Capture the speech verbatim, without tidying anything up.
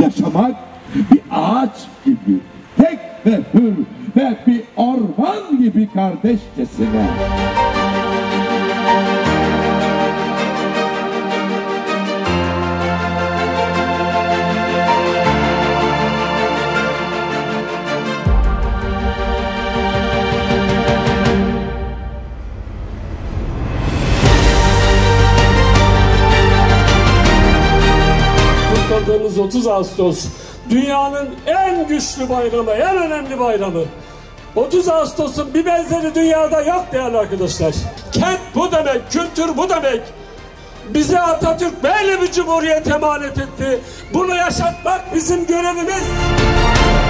yaşamak bir ağaç gibi, tek ve hür ve bir orman gibi kardeşçesine. Kutladığımız otuz Ağustos dünyanın en güçlü bayramı, en önemli bayramı. otuz Ağustos'un bir benzeri dünyada yok değerli arkadaşlar. Kent bu demek, kültür bu demek. Bize Atatürk böyle bir cumhuriyet emanet etti. Bunu yaşatmak bizim görevimiz.